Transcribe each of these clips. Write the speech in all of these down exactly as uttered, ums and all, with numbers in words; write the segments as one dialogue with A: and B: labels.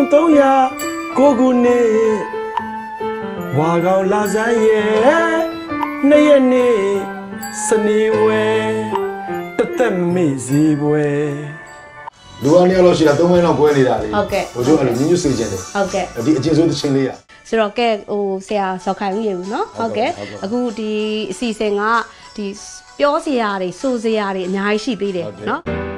A: သုံးရာကိုခုနှစ်ဝါကောင်လာစမ်းရဲ့နှစ်ရက်နေ့စနေဝဲတသက်မေ့စီပွဲ
B: လူအောင်ရလို့ရှိတာသုံးဝဲလောက်ပွဲနေတာလေ
C: ဟုတ်ကဲ့
B: ဘိုးတို့အဲ့လိုညညဆွေးကျင်တယ်
C: ဟုတ်ကဲ့
B: ဒီအကျဉ်းဆုံးတစ်ချင်းလေးရ
C: ဆိုတော့ကဲဟိုဆရာဇော်ခိုင်ဦးရေဘူးเนาะဟုတ်ကဲ့အခုဒီအစီအစဉ်ကဒီပြောစရာတွေဆိုစရာတွေအများကြီးရှိသေးတယ်เนาะ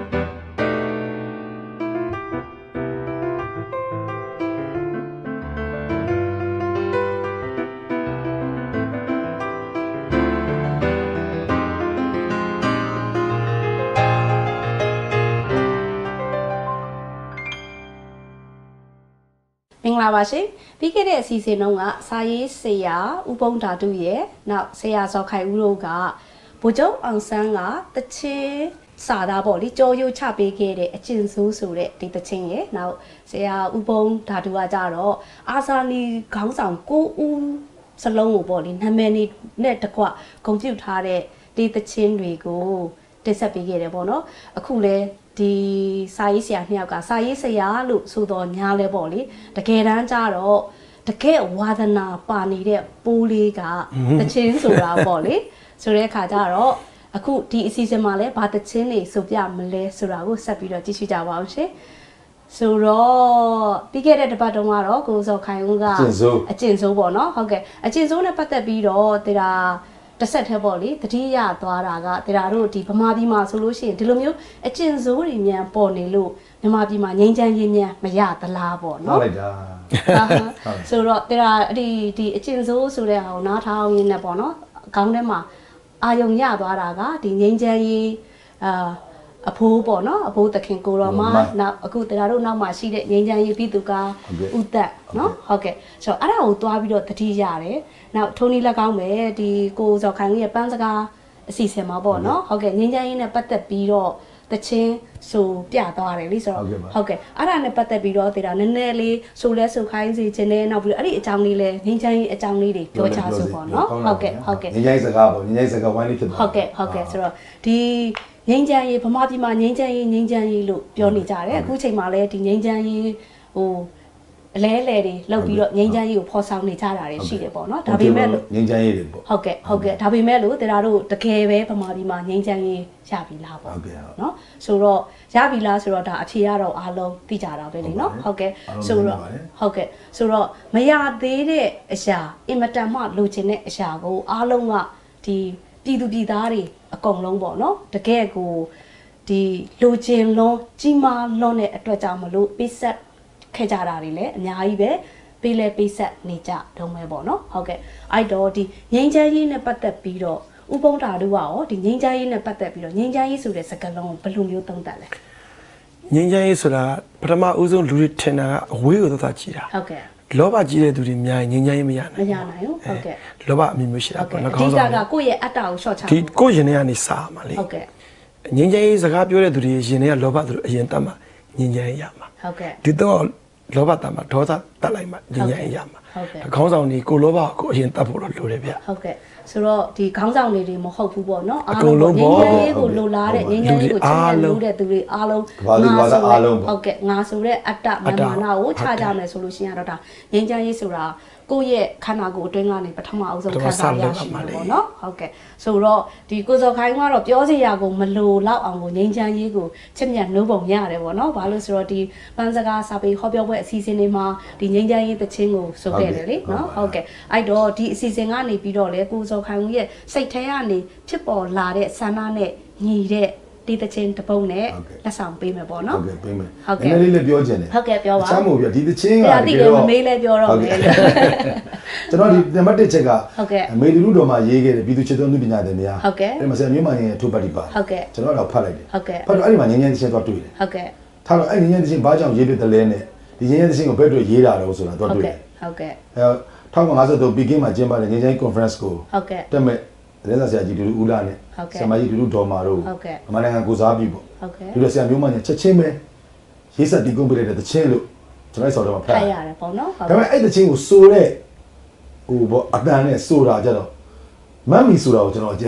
C: မင်္ဂလာပါရှင်ပြီးခဲ့တဲ့အစီအစဉ်တုန်းကစာရေးဆရာဦးပုံးဓာတုရဲ့နောက်ဆရာဇော်ခိုင်ဦးတို့ကဗိုလ်ချုပ်အောင်ဆန်းကတချင်းစာသားပေါ့လေကြောရိုးချပေးခဲ့တဲ့အကျဉ်းစိုးဆိုတဲ့ဒီတချင်းရဲ့နောက်ဆရာဦးပုံးဓာတုကကြတော့အာဇာနည်ခေါင်းဆောင်ကိုဦးစလုံးကိုပေါ့လေနာမည်နဲ့တကွဂုဏ်ပြုထားတဲ့ဒီတချင်းတွေကိုတင်ဆက်ပေးခဲ့တယ်ပေါ့နော်အခုလဲဒီစာရေးဆရာနှစ်ယောက်ကစာရေးဆရာလို့ဆိုတော့ညားလဲပေါ့လေတကယ်တမ်းကျတော့တကယ်ဝါသနာပါနေတဲ့ပိုးလေးကတချင်းဆိုတာပေါ့လေဆိုတဲ့အခါကျတော့အခုဒီအစီအစဉ်မှာလဲဘာတချင်းတွေဆိုပြမလဲဆိုတာကိုဆက်ပြီးတော့ကြည့်ရှုကြပါအောင်ရှင်ဆိုတော့ပြီးခဲ့တဲ့တပတ်တုန်းကတော့ကိုဇော်ခိုင်ဦးကအကျဉ်းစိုးပေါ့နော်ဟုတ်ကဲ့အကျဉ်းစိုးနဲ့ပတ်သက်ပြီးတော့ဒါတစ်ဆက်ထဲပေါ့လေတတိယသွားတာကတရားတို့ဒီဗမာပြည်မှာဆိုလို့ရှိရင်ဒီလိုမျိုးအကျဉ်းစိုးတွေမြန်ပေါ်နေလို့မြန်မာပြည်မှာငြိမ်းချမ်းရေးမြန်မရသလားပေါ့နော်
B: ဟုတ်လိုက်တာ
C: ဆိုတော့တရားဒီဒီအကျဉ်းစိုးဆိုတဲ့ဟာကိုနားထောင်ရင်းနဲ့ပေါ့နော်အကောင်းထဲမှာအာယုံရသွားတာကဒီငြိမ်းချမ်းရေးအာအဖိုးပေါ့နော်အဖိုးသခင်ကိုတော်မနောက်အခုတရားတို့နောက်မှာရှိတဲ့ငြိမ်းချမ်းရေးပြည်သူကဥသက်နော်ဟုတ်ကဲ့ဆိုတော့အဲ့ဒါကိုသွားပြီးတော့တတိရတယ်နောက်ထုံးနီလက်ကောင်းပဲဒီကိုဇော်ခိုင်ရဲ့ပန်းစကားအစီအစဉ်မှာပေါ့နော်ဟုတ်ကဲ့ငြိမ်းချမ်းရေးနဲ့ပတ်သက်ပြီးတော့တချင်းဆိုပြသွားတယ်လေဆိုတော့ဟုတ်ကဲ့အဲ့ဒါနဲ့ပတ်သက်ပြီးတော့တရားနည်းနည်းလေးဆိုလဲဆိုခိုင်းစီခြင်းနဲ့နောက်ပြီးတော့အဲ့ဒီအကြောင်းလေးလဲငြိမ်းချမ်းရေးအကြောင်းလေးတွေပြောချဆိုပေါ့နော်ဟုတ်ကဲ့ဟုတ်ကဲ့
B: ငြိမ်းချမ်းရေးစကားပေါ့ငြိမ်းချမ်းရေးစကားဝိုင်းလေးဖြစ်သွား
C: ဟုတ်ကဲ့ဟုတ်ကဲ့ဆိုတော့ဒီငိမ့်ချမ်းရေးဗမာပြည်မှာငိမ့်ချမ်းရေးငိမ့်ချမ်းရေးလို့ပြောနေကြတယ်အခုချိန်မှာလည်းဒီငိမ့်ချမ်းရေးဟိုအလဲလဲတွေလောက်ပြီးတော့ငိမ့်ချမ်းရေးကိုဖော်ဆောင်နေကြတာတွေရှိတယ်ပေါ့နော်ဒါပေမဲ့လို့
B: ငိမ့်ချမ်းရေးတွေပေါ့
C: ဟုတ်ကဲ့ဟုတ်ကဲ့ဒါပေမဲ့လို့တရားတို့တကယ်ပဲဗမာပြည်မှာငိမ့်ချမ်းရေးရပြီလားပေါ့နော်ဆိုတော့ရပြီလားဆိုတော့ဒါအဖြေရတော့အားလုံးသိကြတာပဲလေနော်ဟုတ်ကဲ့ဆိုတော့ဟုတ်ကဲ့ဆိုတော့မရသေးတဲ့အရာအင်မတန်မှလိုချင်တဲ့အရာကိုအားလုံးကဒီပြည်သူပြည်သားတွေအကုန်လုံးပေါ့နော်တကယ်ကိုဒီလိုချင်လုံးကြီးမားလွန်းတဲ့အတွက်ကြောင့်မလို့ပိဆက်ခဲ့ကြတာတွေလည်းအများကြီးပဲပေးလဲပိဆက်နေကြတုံးပဲပေါ့နော်ဟုတ်ကဲ့အဲ့တော့ဒီငိမ့်ချမ်းရေးနဲ့ပတ်သက်ပြီးတော့ဥပုံတာတို့ကရောဒီငိမ့်ချမ်းရေးနဲ့ပတ်သက်ပြီးတော့ငိမ့်ချမ်းရေးဆိုတဲ့စကားလုံးကိုဘယ်လိုမျိုးသုံးသပ်လဲ
A: ငိမ့်ချမ်းရေးဆိုတာပထမဦးဆုံးလူတွေထင်တာကအဝေးကိုသွားကြည့်တာ
C: ဟုတ်ကဲ့
A: လောဘကြီးတဲ့သူတွေအများကြီးငြိမ်းချမ်းရေးမရနိုင်
C: မရနိုင်ဘူးဟုတ်ကဲ့
A: လောဘအမျိုးမျိုးရှိတာပေါ့နှာခေါင်း
C: ဆောင်အဓိကကကိုယ့်ရဲ့အတ္တကိုရှော့ချ
A: ဒီကိုယ့်ရင်ထဲကနေစာမှာလေ
C: ဟုတ်ကဲ့
A: ငြိမ်းချမ်းရေးစကားပြောတဲ့သူတွေရင်ထဲကလောဘသူအရင်တတ်မှာငြိမ်းချမ်းရေးရမှာ
C: ဟုတ်ကဲ့
A: ဒီတော့လောဘတတ်မှာဒေါသတတ်လိုက်မှာငြိမ်းချမ်းရေးရမှာ
C: ဟုတ်ကဲ့
A: ခေါင်းဆောင်ဒီကိုလောဘကိုအရင်တတ်ဖို့တော့လိုတယ်ဗျ
C: ဟုတ်ကဲ့ဆိုတော့ဒီခေါင်းဆောင်တွေတွေမဟုတ်ဘူးပေါ့နော်အားလုံးငြိမ်းချမ်းရေးကိုလိုလားတဲ့ငြိမ်းချမ်းရေးကိုချစ်တဲ့လို့တဲ့သူတွေအားလုံး
B: ငါဆိုအားလုံး
C: ဟုတ်ကဲ့ငါဆိုတဲ့အတ္တမာနကိုချကြမယ်ဆိုလို့ရှိရင်တော့ဒါငြိမ်းချမ်းရေးဆိုတာကိုယ့်ရဲ့ခန္ဓာကိုယ်အတွင်းကနေပထမအဆုံးခံစားရရှိမှာပေါ့နော်ဟုတ်ကဲ့ဆိုတော့ဒီကိုစော်ခိုင်ကတော့ပြောစရာကိုမလိုတော့အောင်ကိုငြိမ်းချမ်းရေးကိုချစ်မြတ်နှိုးပုံရတယ်ပေါ့နော်ဘာလို့ဆိုတော့ဒီပန်းစကားစာပေဟောပြောပွဲအစီအစဉ်တွေမှာဒီငြိမ်းချမ်းရေးသချင်းကိုဆိုခဲ့တယ်လေနော်ဟုတ်ကဲ့အဲ့တော့ဒီအစီအစဉ်ကနေပြီးတော့လေကိုစော်ခိုင်ရဲ့စိတ်ထဲကနေဖြစ်ပေါ်လာတဲ့ဆန္ဒနဲ့ညီတဲ့ဒီတချင်းတပုံနဲ့လက်ဆောင်ပေးမယ်ပေါ့နော်
B: ဟုတ်ကဲ့ပေးမယ်ဟုတ်ကဲ့နည်းနည်းလေးလည်းပြောချင်တယ်
C: ဟုတ်ကဲ့ပြောပါ
B: ချမ်းမို့ပြဒီတချင်းက
C: တကယ်တော့မေးလဲပြောတော့မယ်
B: ကျွန်တော်ဒီနံပါတ်တစ်ချက်ကအမေလူလူတော်မှာရေးခဲ့တယ်ပြည်သူချစ်သုံးသူပညာသည်များ
C: ဟုတ်ကဲ့
B: အဲ့မှာဆရာမျိုးမရင်ထိုးပတ်တိပါ
C: ဟုတ်ကဲ့
B: ကျွန်တော်တော့ဖတ်လိုက်တယ်
C: ဟုတ်ကဲ့
B: ဖတ်တော့အဲ့ဒီမှာငင်းငင်းတချင်းတော့တွေ့တယ်
C: ဟုတ်ကဲ့
B: ထားတော့အဲ့ငင်းငင်းတချင်းဘာကြောင့်ရေးပြတယ်လဲနဲ့ဒီငင်းငင်းတချင်းကိုဘယ်အတွက်ရေးတာလဲဆိုတာတော့တွေ့တယ်
C: ဟုတ်ကဲ့
B: အဲ၁၉၅၃ပီကင်းမှာကျင်းပတဲ့ငင်းငင်း conference ကို
C: ဟုတ်ကဲ့
B: တက်မဲ့သတင်းစာဆရာကြီးဒူလူဦးလာနဲ့ဆရာမကြီးဒူလူဒေါ်မာတို့အမှန်တကယ်ကိုစားပြီပေါ့ဒီလိုဆရာမျိုးမညာချက်ချင်းပဲရေးဆက်တီးကုန်ပြလိုက်တဲ့တချင်းလို့ကျွန်တော်ဆော်တော့ဖတ်
C: ရတယ်ပေါ့နော်
B: ဒါပေမဲ့အဲ့တချင်းကိုစိုးတဲ့ဟိုပေါ့အတန်နဲ့စိုးတာကြတော့မမ်မီဆိုတာကိုကျွန်တော်ကြားရတာ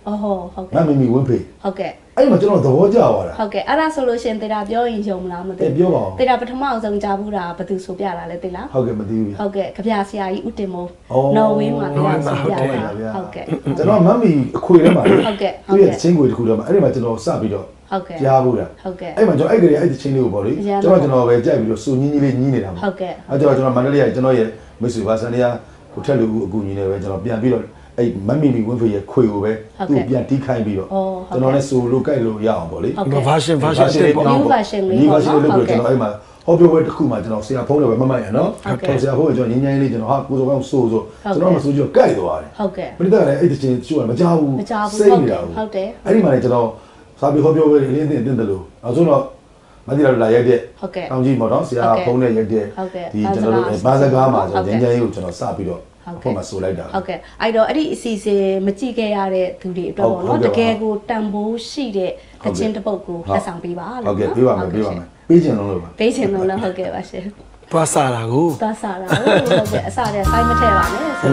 C: အော်ဟုတ်ကဲ့
B: မမီမီဝင်းဖေး
C: ဟုတ်ကဲ့
B: အဲ့မှာကျွန်တော်သဘောကျသွားတာ
C: ဟုတ်ကဲ့အဲ့ဒါဆိုလို့ရှင်တေတာပြောရင်ယုံမလားမသိ
B: ပြောပါဦး
C: တေတာပထမအောင်ဆုံးကြားဘူးတာဘယ်သူဆိုပြတာလဲသိလား
B: ဟုတ်ကဲ့မသိဘူး
C: ဟုတ်ကဲ့ကြပြဆရာကြီးဦးတင်မိုးနော်ဝေးမှာတေတာဆိုပြတာဟုတ်ကဲ့
B: ကျွန်တော်မမီအခွေထဲမှာ
C: ဟုတ်ကဲ့
B: သူ့ရဲ့ချင်းခွေတစ်ခုထဲမှာအဲ့ဒီမှာကျွန်တော်စပြီးတော့
C: ဟုတ်ကဲ့
B: ကြားဘူးလား
C: ဟုတ်ကဲ့
B: အဲ့မှာကျွန်တော်အဲ့ကလေးအဲ့ဒီချင်းလေးကိုပေါ့လေကျွန်တော်ကျွန်တော်ပဲကြိုက်ပြီးတော့စူညင်းကြီးလေးညင်းနေတာပေါ့
C: ဟုတ်ကဲ့
B: အဲ့ကျွန်တော်ကျွန်တော်မန္တလေးကကျွန်တော်ရဲ့မိတ်ဆွေပါဆန်လေးကကိုထက်လူအကူညီနေပဲကျွန်တော်ပြန်ပြီးတော့အဲ့မမီမီဝင်းဖေးရဲ့ခွေကိုပဲသူ့ပြန်တီးခိုင်းပြီးတော့ကျွန်တော်လည်းဆိုလို့ကြိုက်လို့ရအောင်ပေါ့လေ
A: version version တစ်ပေါ့
C: new version လေး
B: ဒီ
C: ပေါ့
B: version
C: နော်
B: လေး
C: ဟု
B: ကို
C: တ်
B: ကျွန်
C: ကဲ့
B: တော်အဲ့မှာဟောပြောပွဲတစ်ခုမှကျွန်တော်ဆရာဖုန်းလည်းပဲမမှတ်ရနော်ဆရာဖုန်းကကျွန်တော်ငင်းငင်းလေးကျွန်တော်ဟာကိုစောကောင်းဆိုဆိုကျွန်တော်မဆိုကြကြိုက်သွားတယ်
C: ဟုတ်ကဲ့
B: ပြိတ္တကလည်းအဲ့ဒီချင်းချိုးတာမကြောက်ဘူး
C: မကြောက်ဘူး
B: စိတ်နေတာ
C: ဟုတ်တယ်
B: အဲ့ဒီမှာလည်းကျွန်တော်စာပေဟောပြောပွဲလေးအင်းတင်တင်တယ်လို့နောက်ဆုံးတော့မသိတော့လာရိုက်တဲ့
C: ဟုတ်ကဲ့
B: တောင်ကြီးပေါ့နော်ဆရာဖုန်းနဲ့ရိုက်တဲ့
C: ဟုတ်ကဲ့
B: ဒီကျွန်တော်တို့ဘာစကားမှာ
C: ဟု
B: ကျွန်
C: တ်
B: တော်
C: ကဲ့
B: ငင်းငင်းလေးကိုကျွန်တော်စပြီးတော့အခုမှဆိုလိုက်တာ
C: ဟုတ်ကဲ့အဲ့တော့အဲ့ဒီအစီအစဉ်မကြည့်ခဲ့ရတဲ့သူတွေအတွက်ပေါ့နော်တကယ်ကိုတန်ဖိုးရှိတဲ့တခြင်းတစ်ပုဒ်ကိုလက်ဆောင်ပေးပါလို့
B: ဟုတ်ကဲ့ပေးပါမယ်ပေးပါမယ်ပေးချင်လုံးလို့ပါ
C: ပေးချင်လို့လည်းဟုတ်ကဲ့ပါရှင်
A: သွားစားတာကို
C: သွားစားတာဟုတ်ကဲ့အစားတဲ့ဆိုင်းမထည့်ပါနဲ့ဆို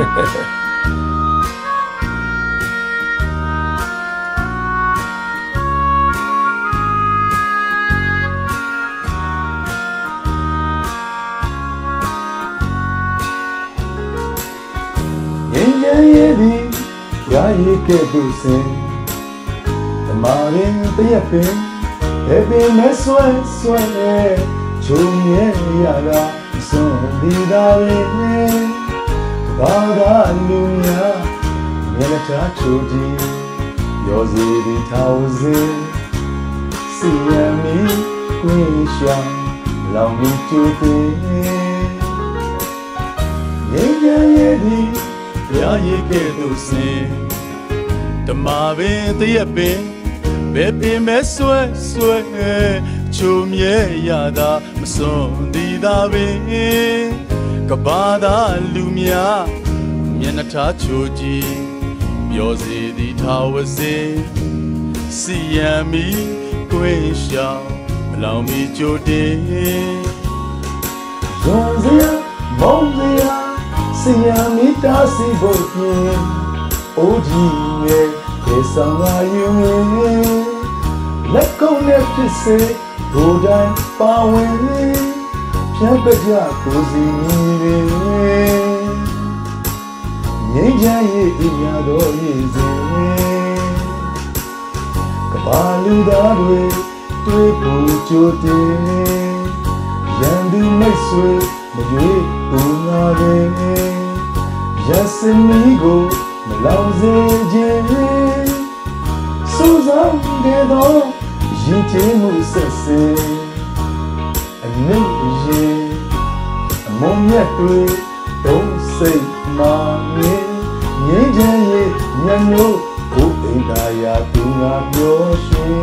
B: ရဲ့ဒီရာရီကဲ့သို့စင်ဓမ္မရင်တရက်ပင်ဘယ်ပင်မဲဆွဲဆွဲချုံရဲ့ရတာစွန်ဒီသာရင်ဘာသာလူများမျက်နှာထားချိုကြည့်ရောစီဒီထောင်စင်စီရမီကွင်းရှောင်းလောင်မီကျူသေးငင်းရဲ့ဒီရာရီကဲ့သို့စင်ဓမ္မပင်တရက်ပင်ဘယ်ပင်မဲဆွဲဆွဲချုံမြဲရတာမစွန်ဒီသာပင်ကဘာသာလူများမျက်နှာထားချိုကြည့်ပြောစီသည်ထာဝစေစီယံမီကွင်းရှောင်းမလောင်မီကြိုတင်ရုံစရာမုံစရာစီယံမီတာစီဖို့ပြင်အိုးကြီးရဲ့ဒေဆောင်လာယူလက်ကုံနဲ့ဖြစ်စေဘိုးတိုင်းပါဝင်ဖြတ်ပကြကိုစီနေငိမ့်ချမ်းရဲ့အညာတော်ရဲ့စဉ်ကဘာလူသားတွေတွေ့ဖို့ကြိုတင်ရန်သူမိတ်ဆွေမရွေးဘူးငါပဲရစမီကိုမလောင်စေခြင်းစူးစမ်းတဲ့တော့ရင်ကျေးမှုဆက်စင်အနည်းရင်အမုံမြတ်တွေဒုံစိတ်မာငင်းငင်းချမ်းရဲ့ညညို့ဘုအိမ်သာယာသူငါပြောရှင်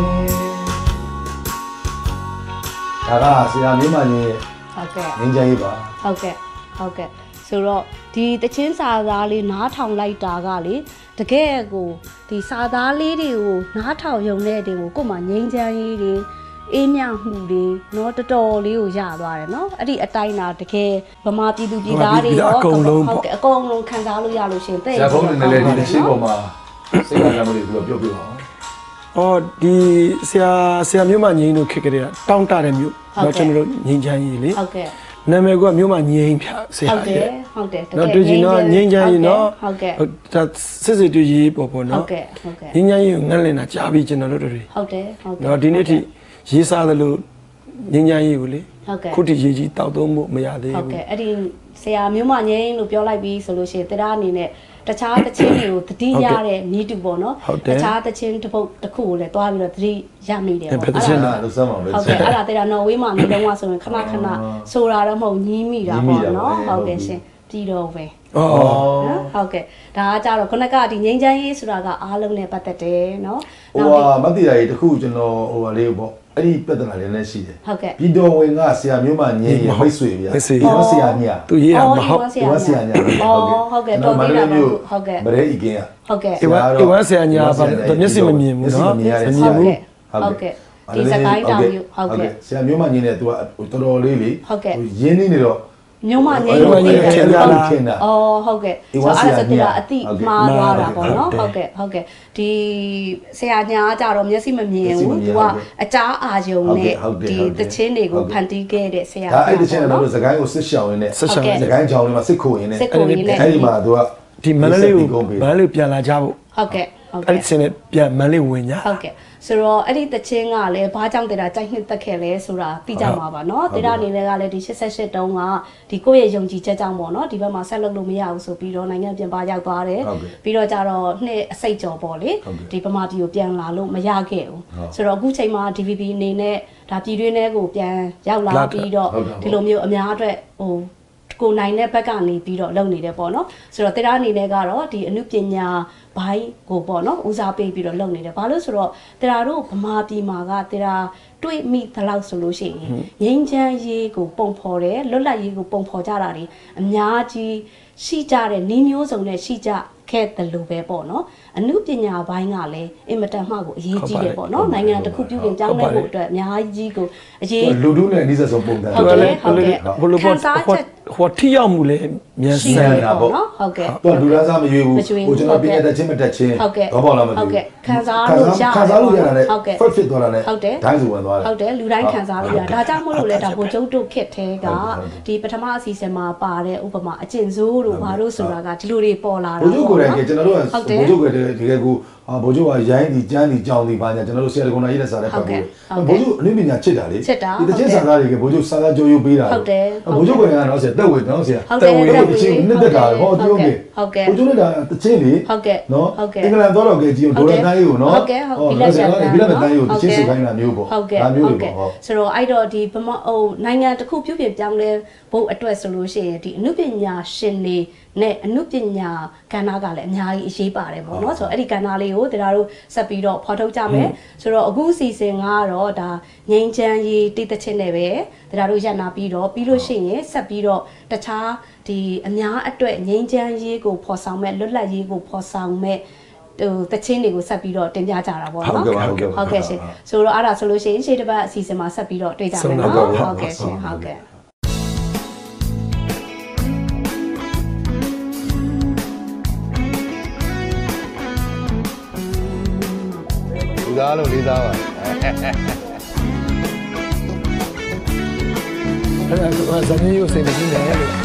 B: ဒါကဆရာမင်းမကြီးရဲ့
C: ဟုတ်ကဲ့
B: ငင်းချမ်းရေးပါ
C: ဟုတ်ကဲ့ဟုတ်ကဲ့ဆိုတော့ဒီတချင်းစာသားလေးနားထောင်လိုက်တာကလေတကယ်ကိုဒီစာသားလေးတွေကိုနားထောင်ရုံနဲ့တင်ကိုကို့မှာငိမ့်ချမ်းရေးတွေအေးမြမှုတွေเนาะတော်တော်လေးကိုရသွားတယ်เนาะအဲ့ဒီအတိုင်းတာတကယ်ဗမာပြည်သူပြည်သားတွေရောဟုတ်ကဲ့အကုန်လုံးခံစားလို့ရလို့ရှင်တဲ့
B: ဆရာဖုန်းနဲ့လည်းဒီရှင်းပေါ်မှာစိတ်ဝင်စားမှုတွေပြောပြောပြပါအောင်
A: အော်ဒီဆရာဆရာမြို့မှာငိမ့်လို့ခက်ကြတဲ့တောင်းတတဲ့မြို့တော့ကျွန်တော်တို့ငိမ့်ချမ်းကြီးလေ
C: ဟုတ်ကဲ့
A: နာမည်ကမြို့မှာငိမ့်ဖြာဆရာ
C: ဟုတ်တယ်ဟုတ်တယ်
A: နော်တွေ့ကြည့်နော်ငိမ့်ချမ်းကြီးနော်
C: ဟုတ်ကဲ့
A: ဒါစစ်စစ်တွေ့ကြီးပေါ့ပေါ့နော်
C: ဟုတ်ကဲ့ဟုတ်ကဲ့
A: ငိမ့်ချမ်းကြီးကိုငတ်လင်တာကြားပြီးကျွန်တော်တို့တွေ
C: ဟုတ်တယ်ဟုတ်တယ်
A: နော်ဒီနေ့ထိရေးစားသလိုငိမ့်ချမ်းကြီးကိုလေ
C: ဟုတ်ကဲ့
A: ခုထိရေးကြီးတောက်သုံးဖို့မရသေး
C: ဟုတ်
A: ဘူး
C: ကဲ့အဲ့ဒီဆရာမျိုးမငိမ့်လို့ပြောလိုက်ပြီးဆိုလို့ရှိရင်တရားအနေနဲ့တခြားတချင်းတွေကိုတတိရတဲ့နီးတူပေါ့နော်တခြားတချင်းတစ်ပုတ်တစ်ခုကိုလည်းတွားပြီးတော့တတိရမိတယ်ပေါ့
B: အဲ့ဒါလို့စမ်းပါမယ်
C: ဟုတ်ကဲ့အဲ့ဒါတရားနော်ဝေးမှာနေတော့ဆိုရင်ခဏခဏဆိုတာတော့မဟုတ်ညင်းမိတာပေါ့နော်ဟုတ်ကဲ့ရှင်ပြီးတော့ပဲ
A: အော်
C: နော်ဟုတ်ကဲ့ဒါကကြတော့ခုနကဒီငိမ့်ချမ်းရေးဆိုတာကအားလုံးနဲ့ပတ်သက်တယ်နော်
B: ဟိုဟာမသိတာကြီးတခုကျွန်တော်ဟိုဟာလေးပေါ့အဲ့ဒီပြဿနာလေးလည်းရှိတယ်
C: ဟုတ်ကဲ့
B: ပြည်တော်ဝင်ကဆရာမျိုးမှငင်းရမိတ်ဆွေဗျာဒီဆရာညာ
A: သူရေးရမဟုတ်
B: ဒီဆရာညာ
C: ဟုတ်ကဲ့တော်သေးတာပါဟုတ်ကဲ့
B: မရဲဤကင်း
C: ဟုတ်ကဲ့
A: ဒီဝဒီဝဆရာညာပါမျက်စိမမြင်ဘူးနော်
C: ဟုတ်ကဲ့ဟုတ်ကဲ့ဒီစကိုင်းတောင်ယူဟုတ်ကဲ့
B: ဆရာမျိုးမှငင်းတဲ့ तू ကတော်တော်လေးလေ
C: ဟုတ်ကဲ့
B: ရင်းနေနေတော့
C: မျိုးမငိမ့်လို့ဖြစ်တယ်အော်ဟုတ်ကဲ့ဆိုတော့အဲ့ဒါဆိုသူကအတိမှားသွားတာပေါ့နော်ဟုတ်ကဲ့ဟုတ်ကဲ့ဒီဆရာညာကကြတော့မျက်စိမမြင်ဘူးသူကအကြားအာယုံနဲ့ဒီတချင်းတွေကိုဖန်တီးခဲ့တဲ့ဆရာ
B: ဒါအဲ့တချင်းကတော့စကိုင်းကိုစစ်ရှောင်ရင်းနဲ့စကိုင်းချောင်းလေးမှာစစ်ခိုရင်နဲ့အဲ့ဒီမှာသူက
A: ဒီမန္တလေးကိုမန္တလေးပြန်လာကြဖို့
C: ဟုတ်ကဲ့ဟုတ်ကဲ့
A: အဲ့ဒီစင်းနဲ့ပြန်မန္တလေးဝင်ကြ
C: ဟုတ်ကဲ့ဆိုတော့အဲ့ဒီတချင်းကလည်းဘာကြောင့်တေတာကြိုက်နှစ်သက်ခဲ့လဲဆိုတာသိကြမှာပါเนาะတေတာအနေနဲ့ကလည်းဒီeighty-eightတုန်းကဒီကိုယ့်ရဲ့ယုံကြည်ချက်ကြောင့်ပေါ့เนาะဒီဘက်မှာဆက်လုပ်လို့မရဘူးဆိုပြီးတော့နိုင်ငံပြင်ပရောက်သွားတယ်ပြီးတော့ကြတော့နှစ်အစိတ်ကျော်ပေါ့လေဒီဗမာပြည်ကိုပြန်လာလို့မရခဲ့ဘူးဆိုတော့အခုချိန်မှာ D V B အနေနဲ့ဒါပြည်တွင်းထဲကိုပြန်ရောက်လာပြီးတော့ဒီလိုမျိုးအများအတွက်ဟိုကိုနိုင်တဲ့ဘက်ကနေပြီးတော့လုပ်နေတယ်ပေါ့နော်ဆိုတော့တရားအနေနဲ့ကတော့ဒီအမှုပညာဘိုင်းကိုပေါ့နော်ဦးစားပေးပြီးတော့လုပ်နေတယ်ဘာလို့ဆိုတော့တရားတို့ဗမာပြည်မှာကတရားတွေ့မိသလောက်ဆိုလို့ရှိရင်ငိမ့်ချမ်းရေးကိုပုံဖော်တယ်လွတ်လပ်ရေးကိုပုံဖော်ကြတာတွေအများကြီးရှိကြတဲ့နည်းမျိုးစုံနဲ့ရှိကြခဲ့တယ်လို့ပဲပေါ့နော်အမှုပညာဘိုင်းကလည်းအင်မတန်မှကိုအရေးကြီးတယ်ပေါ့နော်နိုင်ငံတစ်ခုပြုပြင်ပြောင်းလဲဖို့အတွက်အများကြီးကိုအရေး
B: လူလူနဲ့အနည်းဆုံးပုံတယ်
C: ဟုတ်ကဲ့ဟုတ်ကဲ့
A: ဘလို့ပေါ့ဟိုထိရောက်မှုလဲမြန်ဆန်
B: တာပေါ့
C: နော်ဟုတ်ကဲ့
B: တော့လူသားစားမရွေးဘူးဟိုကျွန်တော်ပြည့်တဲ့ချင်းမတက်ချင်းတော့ပေါ့လားမသိဘူး
C: ဟုတ်ကဲ့ခံစားလို့ရ
B: ခံစားလို့ရတာနဲ့ fit fit သွားတာနဲ့ဒိုင်းစုဝင်သွားတယ်
C: ဟုတ်တယ်လူတိုင်းခံစားလို့ရဒါကြောင့်မို့လို့လဲဒါဘိုလ်ချုပ်တို့ခစ်သေးကဒီပထမအစီအစဉ်မှာပါတဲ့ဥပမာအကျင့်ဆိုးတို့ဘာလို့ဆိုတာကဒီလိုတွေပေါ်လာတာ
B: ဘိုလ်ချုပ်ကိုယ်တိုင်ကကျွန်တော်တို့ကဘိုလ်ချုပ်ကိုယ်တိုင်ဒီကကူအာဘိုလ်ချုပ်ကရိုင်းဒီကျန်းဒီကြောင်ဒီဘာညာကျွန်တော်တို့ဆရာကုန်းသားရေးတဲ့စာတဲ့ပတ်ဖို့ဘိုလ်ချုပ်အနည်းပညာချစ်တာလေဒီတချင်းစာသားတွေကဘိုလ်ချုပ်စာသားကြိုးယူပေးတာ
C: ဟုတ်တယ်
B: ဘိုလ်ချုပ်ကိုယ်တိုင်ကတော့ဆရာတက်ဝေနော်ဆရာ
C: တက်ဝေ
B: တချင်းနှစ်သက်တာဟောပြောနေ
C: ဟုတ်ကဲ့
B: ဘိုလ်ချုပ်လည်းတချင်းလေ
C: ဟုတ်ကဲ့
B: နော်
C: ဟုတ်ကဲ့
B: အင်္ဂလန်သွားတော့ကဲကြည့်ဒေါ်လာတိုင်းကိုနော်
C: ဟုတ်ကဲ့ဟုတ်ပြီလက်ချက်တန်း
B: ဒီလက်တိုင်းကိုတချင်းစုခိုင်းတာမျိုးပေါ့
C: ဒါမျိုးတွေပေါ့ဆိုတော့အဲ့တော့ဒီဗမာဟိုနိုင်ငံတစ်ခုပြုပြင်ပြောင်းလဲဖို့အတွက်ဆိုလို့ရှိရင်ဒီအမှုပညာရှင်တွေနဲ့အမှုပညာကဏ္ဍကလည်းအများကြီးအရေးပါတယ်ပေါ့နော်ဆိုတော့အဲ့ဒီကဏ္ဍလေးကိုတရားတို့ဆက်ပြီးတော့ဖော်ထုတ်ကြမယ်ဆိုတော့အခုအစီအစဉ်ကတော့ဒါငိမ့်ချမ်းရေးတိတ်တချင်းနဲ့ပဲတရားတို့ရပ်နာပြီးတော့ပြီးလို့ရှိရင်ဆက်ပြီးတော့တခြားဒီအများအတွက်ငိမ့်ချမ်းရေးကိုဖော်ဆောင်မဲ့လွတ်လပ်ရေးကိုဖော်ဆောင်မဲ့ဟိုတချင်းတွေကိုဆက်ပြီးတော့တင်ပြကြတာပေါ့နော်
B: ဟုတ်ကဲ့ဟုတ်ကဲ့
C: ဟုတ်ကဲ့ရှင်ဆိုတော့အဲ့ဒါဆိုလို့ရှိရင်ရှေ့တစ်ပတ်အစီအစဉ်မှာဆက်ပြီးတော့တွေ့ကြမယ်နော်ဟုတ်ကဲ့ရှင်ဟုတ်ကဲ့
B: လူသားလို့လေးသားပါ
A: အဲ့ဒါဇနီးကိုစိတ်မကြည့်နဲ့လို့